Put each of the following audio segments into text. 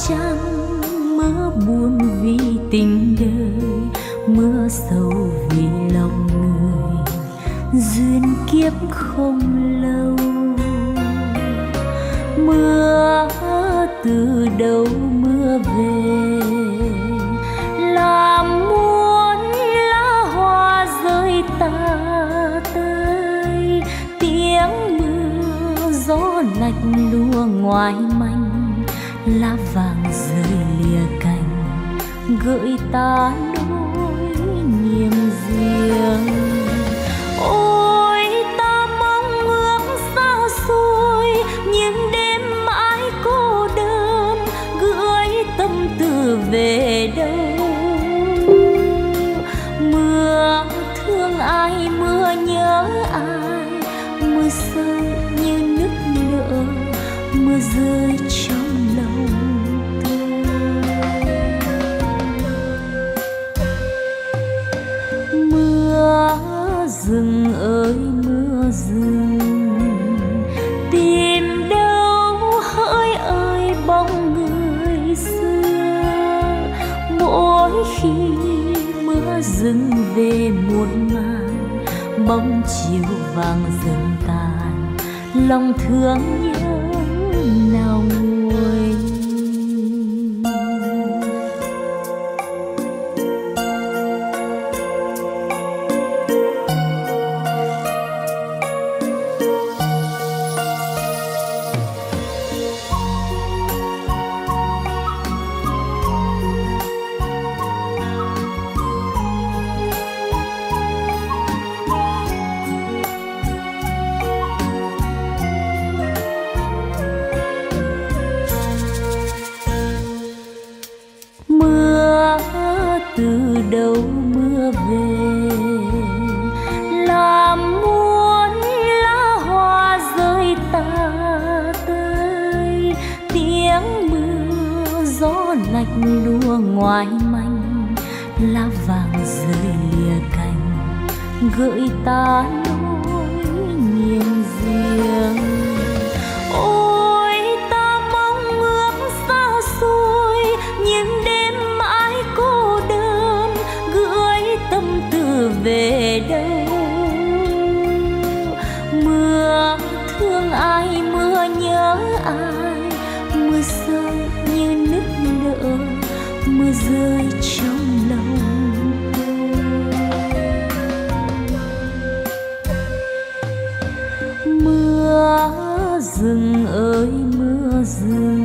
trăng, mưa buồn vì tình đời, mưa sầu vì lòng người, duyên kiếp không lâu. Mưa từ đâu mưa về, làm muôn lá hoa rơi tả tơi. Tiếng mưa gió lạnh lùa ngoài manh, lá vàng rơi lìa cành, gợi ta nỗi niềm riêng. Ôi ta mong ước xa xôi, những đêm mãi cô đơn, gửi tâm tư về đâu. Mưa thương ai, mưa nhớ ai, mưa rơi như nước nở, mưa rơi trong lòng tôi. Mưa rừng ơi mưa rừng, tìm đâu hỡi ơi bóng người xưa. Mỗi khi mưa rừng về muộn màng, bóng chiều vàng dần tàn, lòng thương nhớ nào nguôi. Từ đâu mưa về, làm muôn lá hoa rơi tả tơi. Tiếng mưa gió lạnh lùa ngoài manh, lá vàng rơi lìa cành, gợi ta nỗi niềm riêng. Ôi ta mong ước xa xôi, những đêm mãi cô đơn, gửi tâm tư về đâu. Mưa thương ai, mưa nhớ ai, mưa rơi như nước nở, mưa rơi trong lòng tôi. Mưa rừng ơi mưa rừng,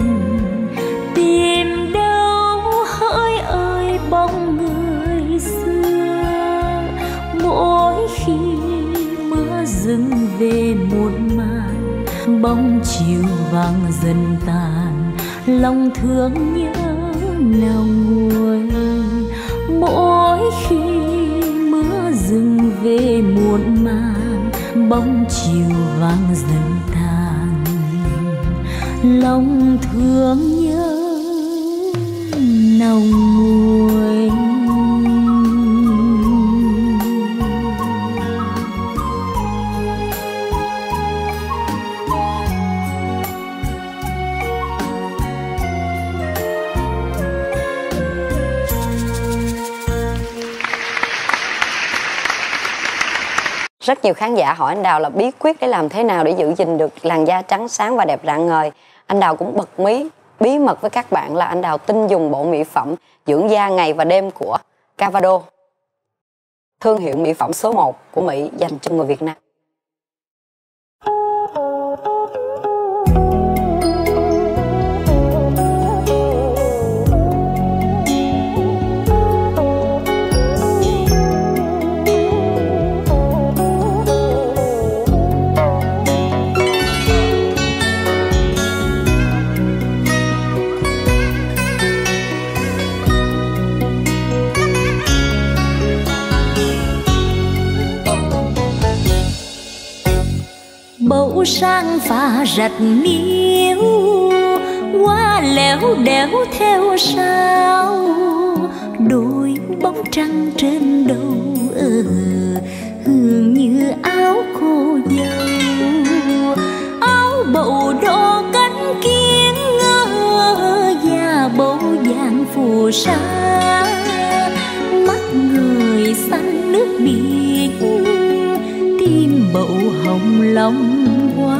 tìm đâu hỡi ơi bóng người xưa. Mỗi khi mưa rừng về muộn màng, bóng chiều vàng dần tàn, lòng thương nhớ nào nguôi. Mỗi khi mưa rừng về muộn màng, bóng chiều vàng dần tàn, lòng thương nhớ nào nguôi. Rất nhiều khán giả hỏi anh Đào là bí quyết để làm thế nào để giữ gìn được làn da trắng sáng và đẹp rạng ngời. Anh Đào cũng bật mí bí mật với các bạn là anh Đào tin dùng bộ mỹ phẩm dưỡng da ngày và đêm của Cavado, thương hiệu mỹ phẩm số 1 của Mỹ dành cho người Việt Nam. Bầu sang pha rạch miếu, qua lẻo đẻo theo sao, đôi bóng trăng trên đầu hương như áo cô dâu. Áo bầu đỏ cánh kiến ngỡ sa, mắt người xanh nước biển, tim bậu hồng long hoa.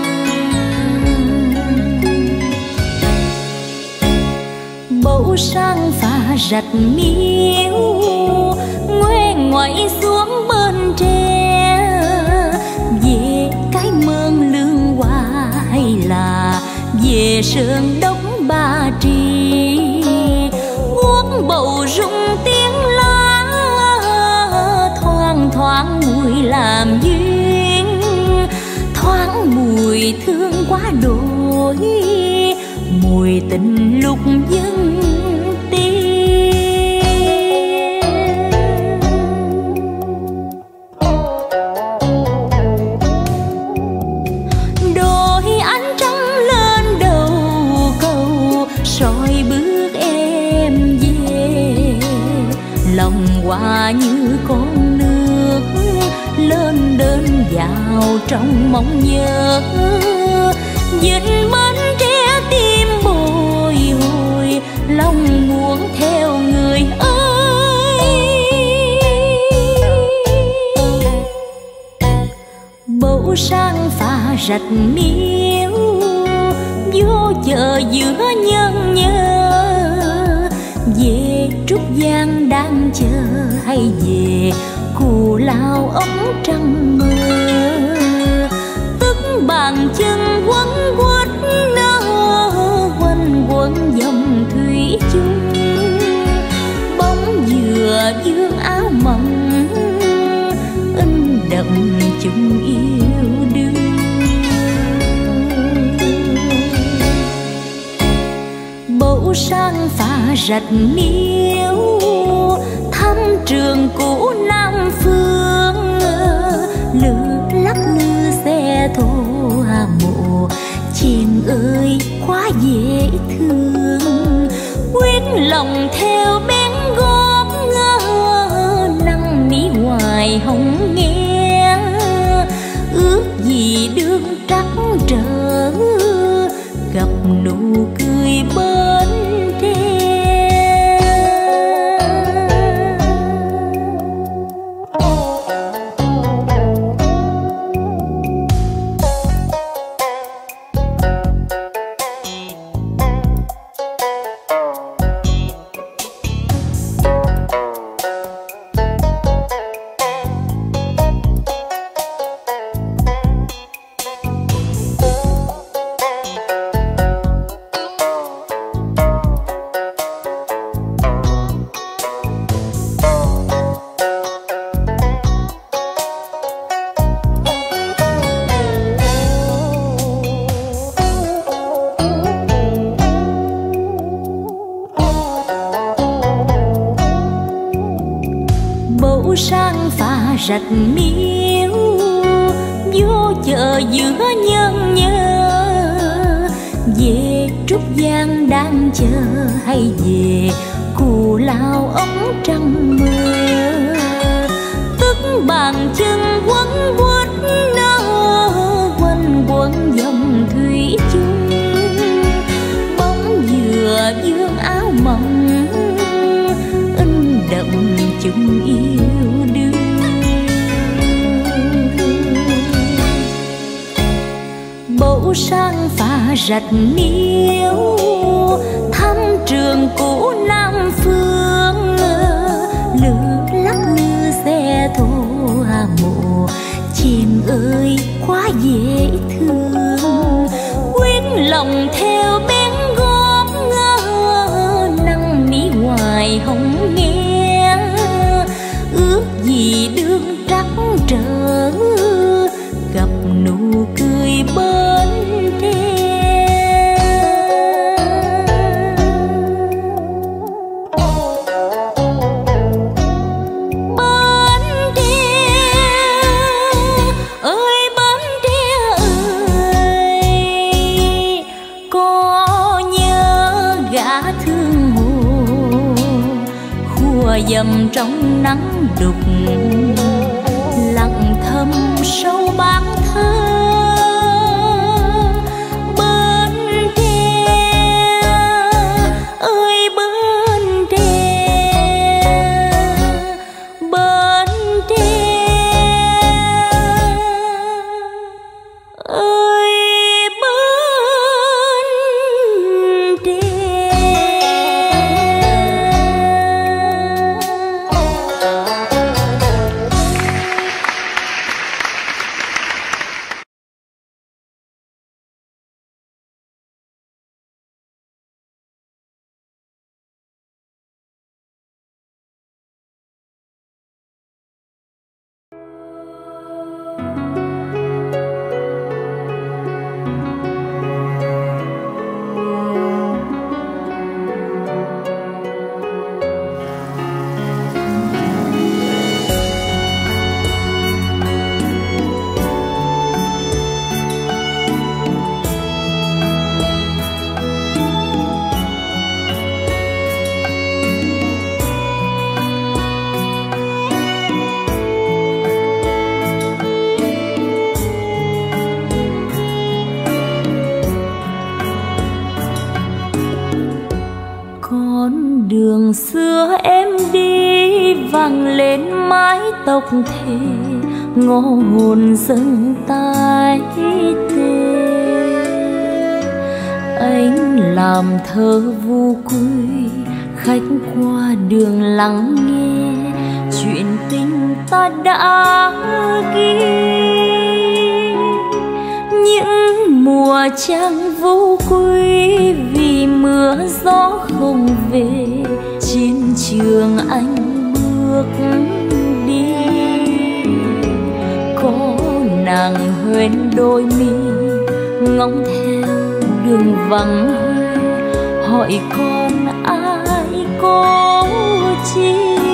Bầu sang phà rạch miếu, ngoe ngoại xuống bên tre, về cái mương lương hoa hay là về sơn đốc Ba Tri. Guốc bầu rung tiếng lá, thoang thoáng mùi làm duyên, thoáng mùi thương quá đổi, mùi tình lúc dân tiên. Đôi ánh trăng lên đầu cầu, soi bước em về, lòng hoa như con nước lên đơn vào trong mong nhớ. Dinh mến trẻ tim bồi hồi, lòng muốn theo người ơi. Bầu sang phà rạch miếu, vô chợ giữa nhân nhớ, về Trúc Giang đang chờ hay về Cù Lao ống trăng mơ. Tức bàn chân quấn quýt quanh quẩn dòng thủy chung, bóng dừa dương áo mỏng in đậm chung yêu đương. Bầu sang phà rạch miếu, thăm trường cũ Nam Phương, lửa lắc lư xe thô hà mộ. Chim ơi quá dễ thương, quyết lòng theo bén gót, năn nỉ hoài không nghe. Ước gì đương trắc trở, gặp nụ cười bên tre. Sang phà rạch miếu, vô chợ giữa nhân nhớ, về Trúc Giang đang chờ hay về Cù Lao ống trăng mơ. Tức bàn chân quấn quýt quanh quẩn dòng thủy chung, bóng dừa dương áo mỏng in đậm chung yêu đương. Bầu sang phà rạch miếu, thăm trường cũ Nam Phương, lửa lắc lư xe thô hà mộ. Chim ơi quá dễ thương, quyết lòng theo bén gót, năn nỉ hoài không nghe. Ước gì đương trắc trở, gặp nụ cười bên tre. Bên tre ơi, bên tre ơi, có đường xưa em đi vang lên mái tóc thề, ngõ hồn dâng tai tê. Anh làm thơ vu quy, khách qua đường lắng nghe chuyện tình ta đã ghi. Những mùa trăng vô quy vì mưa gió không về, chiến trường anh bước đi. Có nàng hoen đôi mi ngóng theo đường vắng, hỏi con ai cô chi.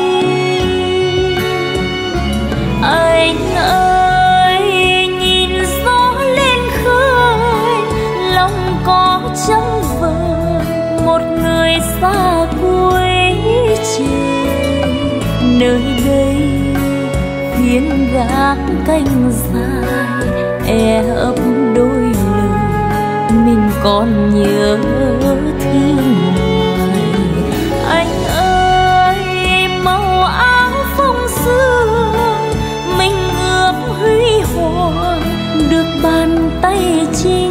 Anh ơi nhìn gió lên khơi, lòng có trắng vời một người xa cuối trời. Nơi đây phiến gác canh dài e ấp đôi lời, mình còn nhớ thương người. Anh ơi màu áo phong sương, mình ước huy hoàng được bàn tay chính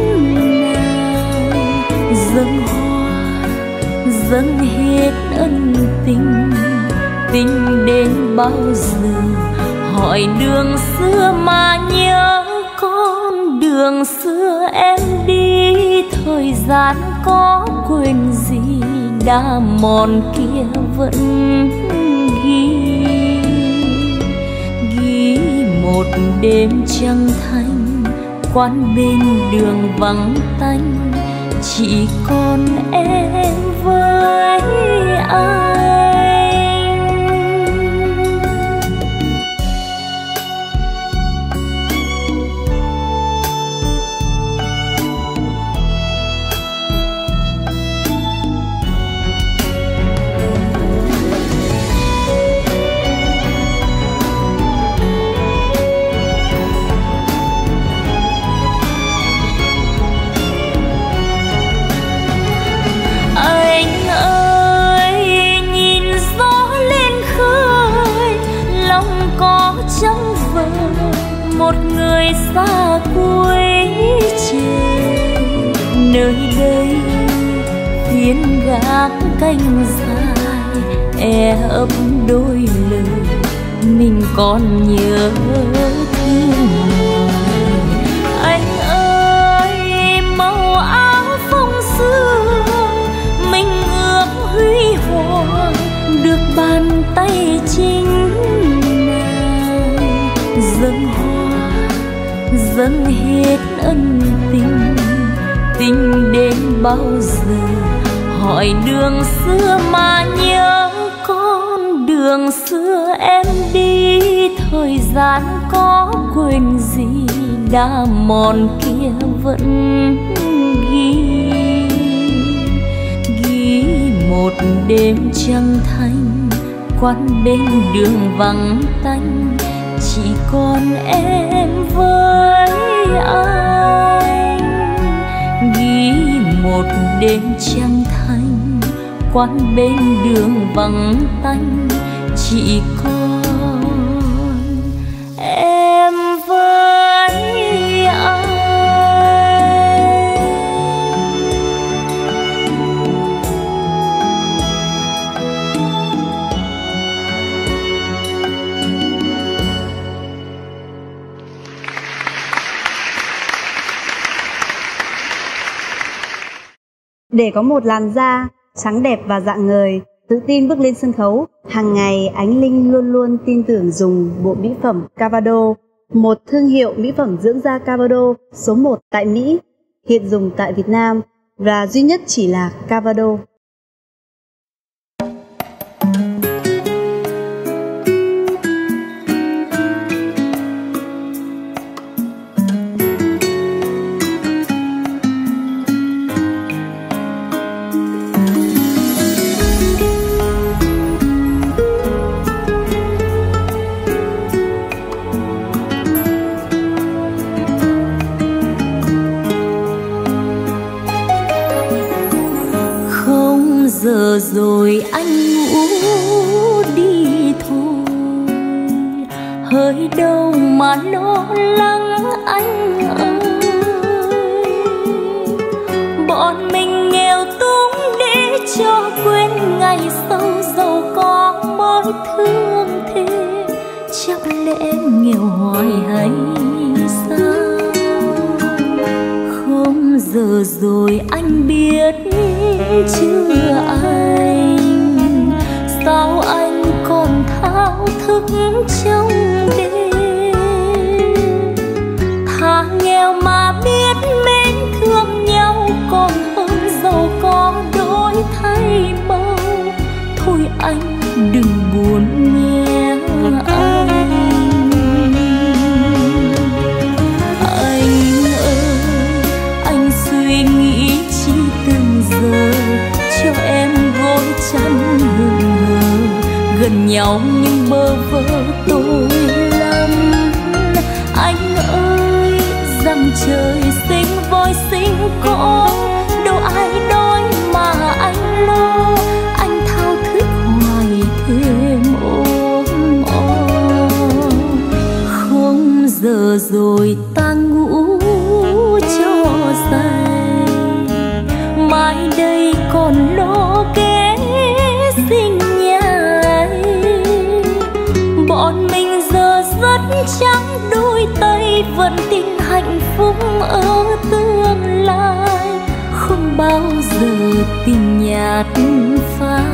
nàng. Dâng hoa dâng hết ân tình, tình đến bao giờ hỏi đường xưa mà nhớ. Con đường xưa em đi, thời gian có quên gì, đã mòn kia vẫn ghi một đêm trăng thanh, quán bên đường vắng tanh, chỉ còn em với anh. Một người xa cuối trời, nơi đây phiến gác canh dài e ấp đôi lời, mình còn nhớ thương người. Anh ơi màu áo phong sương, mình ước huy hoàng được bàn tay chính nàng. Dâng dâng hết ân tình, tình đến bao giờ hỏi đường xưa mà nhớ. Con đường xưa em đi, thời gian có quên gì, đã mòn kia vẫn ghi một đêm trăng thanh, quán bên đường vắng tanh, chỉ còn em với anh. Ghi một đêm trăng thanh, quán bên đường vắng tanh, chỉ còn em với anh. Để có một làn da trắng đẹp và rạng ngời, tự tin bước lên sân khấu, hàng ngày Ánh Linh luôn luôn tin tưởng dùng bộ mỹ phẩm Cavado, một thương hiệu mỹ phẩm dưỡng da Cavado số 1 tại Mỹ, hiện dùng tại Việt Nam và duy nhất chỉ là Cavado. giờ rồi anh ngủ đi thôi, hỡi đâu mà lo lắng anh ơi. Bọn mình nghèo túng để cho quên ngày sau giàu có mới thương thế, chắc lẽ nghèo hoài hay sao? Không giờ rồi anh biết chưa anh, sao anh còn thao thức trong đêm? Thà nghèo mà biết mến thương nhau còn hơn giàu có đổi thay bao. Thôi anh đừng buồn nhé anh. Anh ơi, anh suy nghĩ chi từng giờ cho em gối chăn hừng hờ, gần nhau nhưng bơ vơ tôi lắm. Anh ơi, rằng trời sinh voi sinh con, đâu ai đói mà anh lo. Anh thao thức hoài thêm ôm ôm. Không giờ rồi ta ngủ cho say, mai đây còn lo kế sinh nhai. Bọn mình giờ rất trắng đôi tay, vẫn tin hạnh phúc ở tương lai, không bao giờ tình nhạt phai.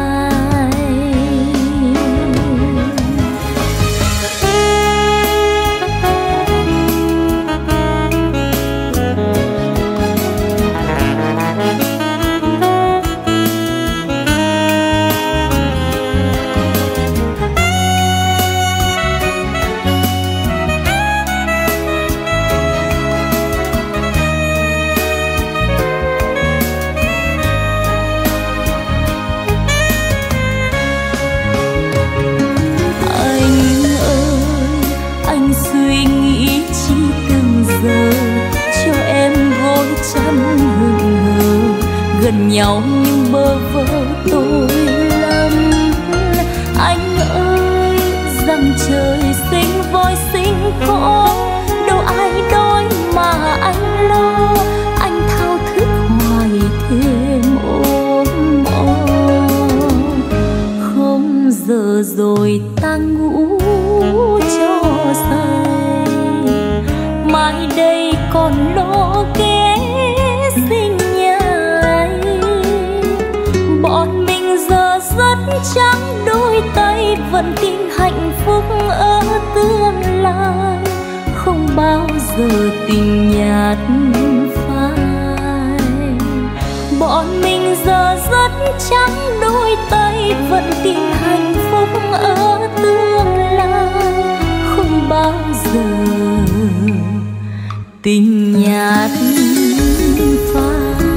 Gần nhau nhưng bơ vơ tôi lắm. Anh ơi, rằng trời sinh voi sinh con, đâu ai đói mà anh lo. Anh thao thức hoài thêm ôm ôm. Không giờ rồi ta ngủ cho say, mai đây còn lo kế sinh. Bọn mình giờ rất trắng đôi tay, vẫn tin hạnh phúc ở tương lai, không bao giờ tình nhạt phai. Bọn mình giờ rất trắng đôi tay, vẫn tin hạnh phúc ở tương lai, không bao giờ tình nhạt phai.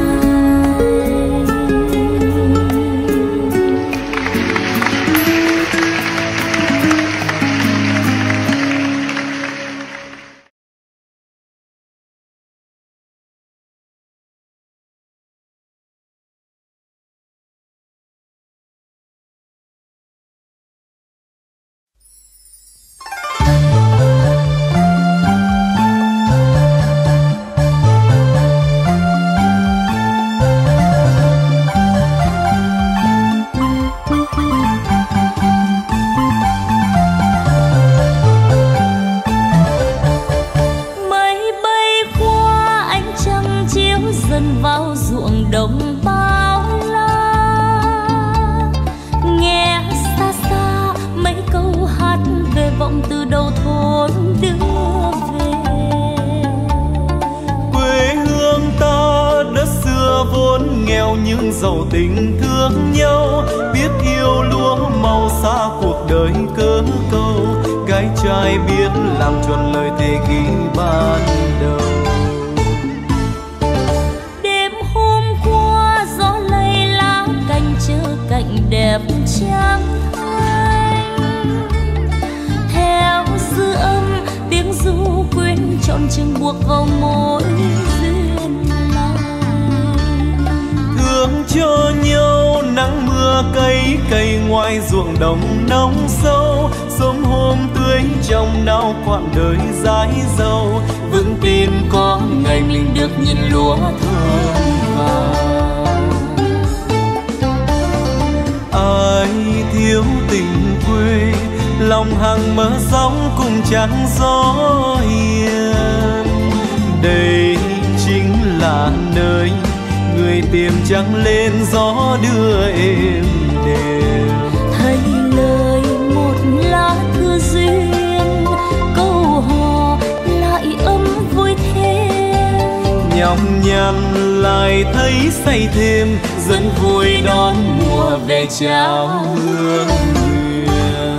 Nhưng giàu tình thương nhau, biết yêu lúa màu xa cuộc đời cớ câu. Gái trai biết làm tròn lời thề ghi ban đầu. Đêm hôm qua gió lay lá cành chờ cảnh đẹp trắng thanh. Theo dư âm tiếng ru quên trọn chừng buộc vào môi duyên lành. Thương cho nhau nắng mưa cây ngoài ruộng đồng nóng sâu, sớm hôm tưới trong nao quãng đời dãi dâu, vững tin có ngày mình được nhìn lúa thơm vàng. Ai thiếu tình quê, lòng hàng mơ sóng cùng trắng gió hiền, đây chính là nơi người tìm trắng lên gió đưa êm đềm. Thấy lời một lá thư duyên, câu hò lại ấm vui thêm, nhọc nhằn lại thấy say thêm, dân vui đón mùa về chào hương huyền.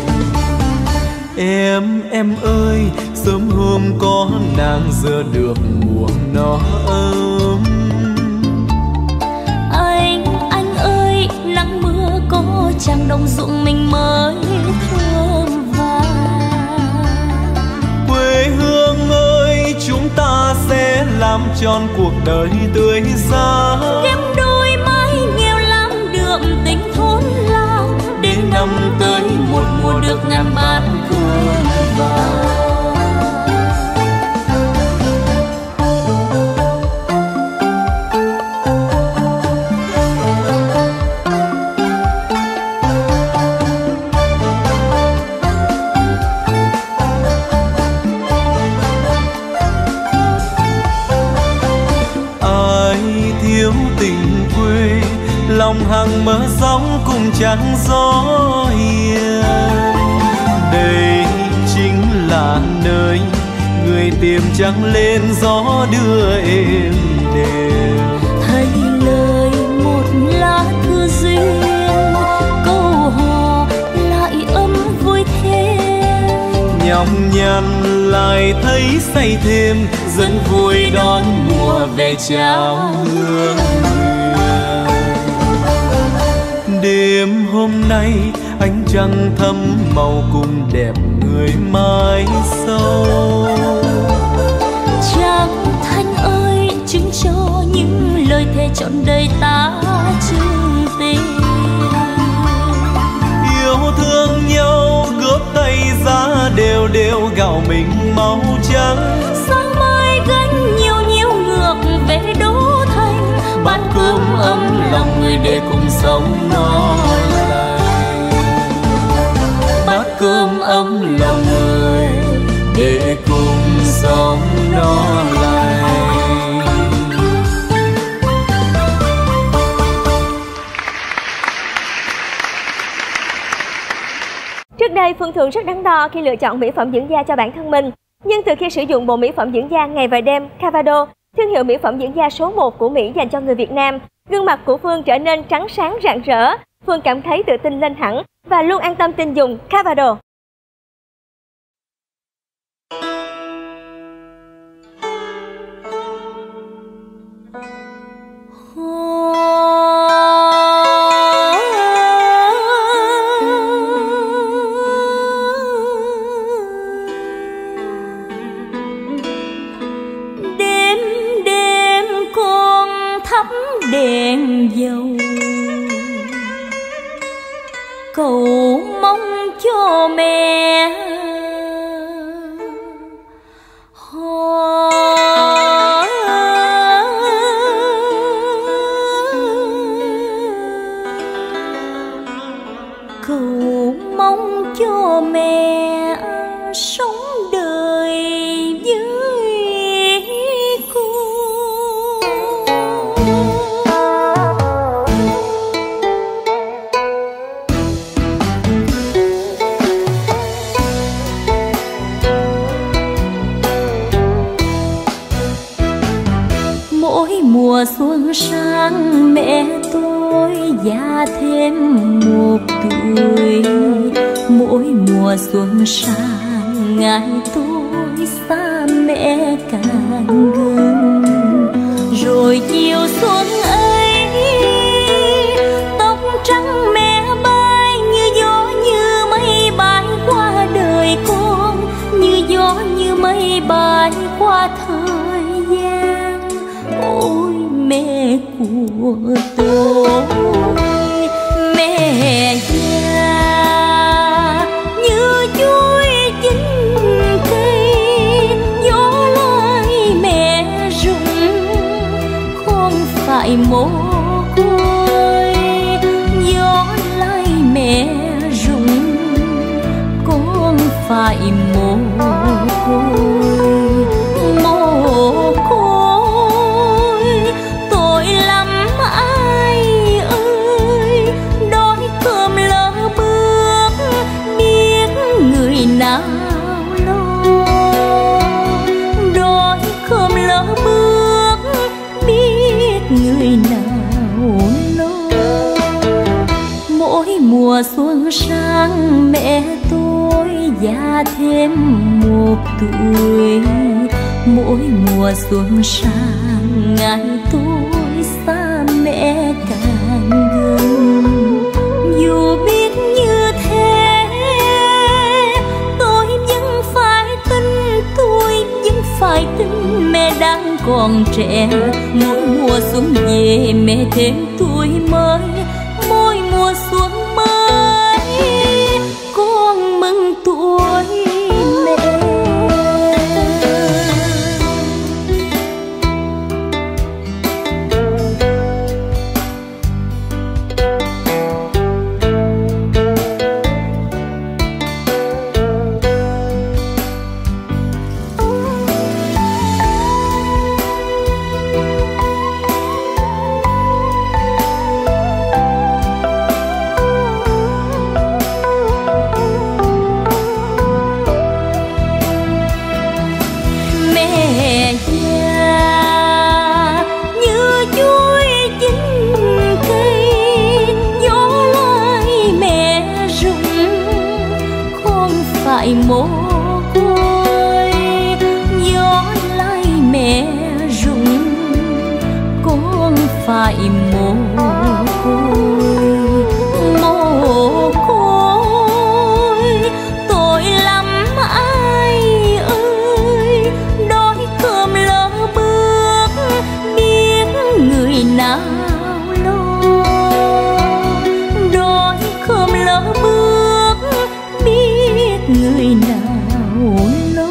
Em ơi, sớm hôm có nàng giờ được mùa nó ấm. Anh ơi, nắng mưa có chăng đồng ruộng mình mới thơm vàng. Quê hương ơi, chúng ta sẽ làm tròn cuộc đời tươi sáng, Ghép đôi mái nghèo làm đượm tình thôn làng, đến năm tới một mùa được ngàn bát cơm vàng. Lòng hàng mơ sóng cùng trắng gió hiền, đây chính là nơi người tìm trắng lên gió đưa êm đềm. Thấy lời một lá thư duyên, câu hò lại ấm vui thêm, nhọc nhằn lại thấy say thêm, dân vui đón mùa về chào hương huyền. Đêm hôm nay ánh trăng thắm màu cùng đẹp người mái sâu. Trăng thanh ơi, chứng cho những lời thề trọn đời ta chung tình. Yêu thương nhau góp tay ra đều đều gạo mình máu trắng. Sáng mai gánh nhiều nhiều ngược về đô thành, bát cơm ấm lòng người để cùng sống no lành. Bát cơm ấm lòng người để cùng sống no lành. Trước đây Phương thường rất đắn đo khi lựa chọn mỹ phẩm dưỡng da cho bản thân mình. Nhưng từ khi sử dụng bộ mỹ phẩm dưỡng da ngày và đêm Cavado, thương hiệu mỹ phẩm dưỡng da số 1 của Mỹ dành cho người Việt Nam, gương mặt của Phương trở nên trắng sáng rạng rỡ. Phương cảm thấy tự tin lên hẳn và luôn an tâm tin dùng Cavado. Đèn dầu cầu mong cho mẹ cầu mong cho mẹ sống đời với cô. Mùa xuân sang mẹ tôi già thêm một tuổi, mỗi mùa xuân sang ngày tôi xa mẹ càng gần. Rồi chiều xuân ấy tóc trắng mẹ bay như gió như mây bay qua đời con, như gió như mây bay qua thời gian. Ôi mẹ của tôi, Mẹ già như chuối chín cây, gió lai mẹ rụng không phải mồ côi, gió lai mẹ rụng con phải mồ côi. Mồ côi tội lắm ai ơi, đói cơm lỡ bước biết người nào lo, đói cơm lỡ bước biết người nào lo. Mỗi mùa xuân sang mẹ tôi già thêm một tuổi, mỗi mùa xuân sang ngày tôi xa mẹ càng gần. Dù biết như thế tôi vẫn phải tin, tôi vẫn phải tin mẹ đang còn trẻ. Mỗi mùa xuân về mẹ thêm tuổi mới, mỗi mùa xuân mới con mừng tuổi mẹ. Mồ côi gió lai mẹ rụng con phải mồ côi. Mồ côi tội lắm ai ơi, đói cơm lỡ bước biết người nào lo, đói cơm lỡ bước biết người nào lo.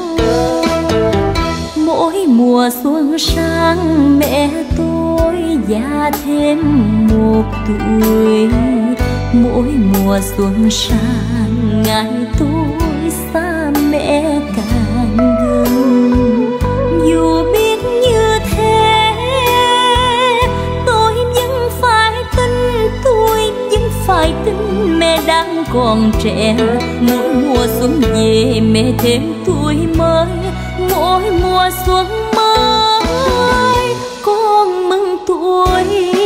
Mỗi mùa xuân sang mẹ tôi già thêm một tuổi, mỗi mùa xuân sang ngày tôi xa mẹ càng gần. Dù biết như thế tôi vẫn phải tin, tôi vẫn phải tin mẹ đang còn trẻ. Mỗi mùa xuân về mẹ thêm tuổi mới, mỗi mùa xuân mới con mừng tuổi